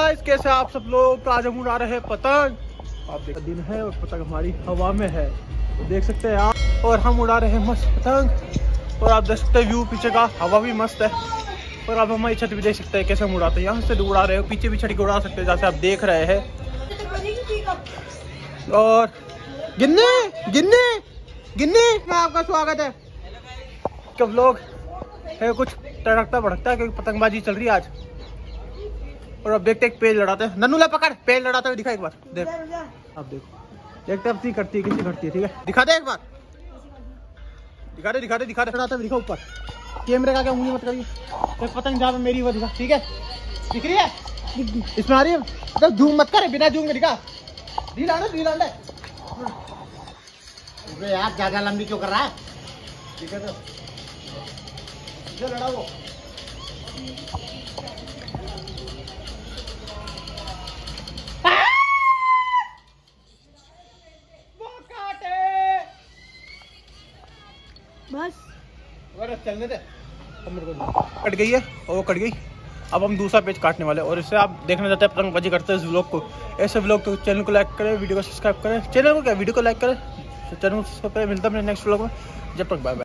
Guys, कैसे आप सब लोग। आज हम उड़ा रहे हैं पतंग। आप देख दिन है और पतंग हमारी हवा में है, देख सकते हैं आप। और हम उड़ा रहे हैं मस्त पतंग। और आप देख सकते हैं व्यू पीछे का, हवा भी मस्त है। और आप हमारी छत भी देख सकते हैं कैसे हम उड़ाते हैं। यहाँ से उड़ा रहे हो, पीछे भी छत के उड़ा सकते हैं जैसे आप देख रहे हैं। और गिन्नी गिन्नी गिन्नी में आपका स्वागत है। कब लोग है कुछ तड़कता भड़कता है क्योंकि पतंगबाजी चल रही है आज। और अब देखते एक पेड़ लड़ाते हैं। नन्नू ले पकड़, पेड़ लड़ाते हुए दिखा एक बार। देख अब देखो, देखते अब करती है किसी करती है। ठीक है, दिखा दे एक बार, दिखा दे दिखा दे दिखा दे। लड़ाते हुए दिखा ऊपर कैमरे का, क्या उंगली मत करिए। एक पतंग जहाँ पे मेरी वो दिखा, ठीक है। दिख रही है, इसमें आ रही है। मतलब जूम मत कर, बिना जूम के दिखा। ढील आंडे यार ज्यादा लंबी क्यों कर रहा है? ठीक है, तो लड़ा वो। बस चलने दे। अब मेरे को कट गई है और वो कट गई। अब हम दूसरा पेज काटने वाले हैं। और इससे आप देखना चाहते हैं पतंगबाजी करते हैं इस व्लॉग को, ऐसे व्लॉग तो चैनल को लाइक करें, वीडियो को सब्सक्राइब करें। चैनल को क्या, वीडियो को लाइक करें, चैनल को सब्सक्राइब करें। मिलता है अपने नेक्स्ट व्लॉग में। जब तक बाय बाय।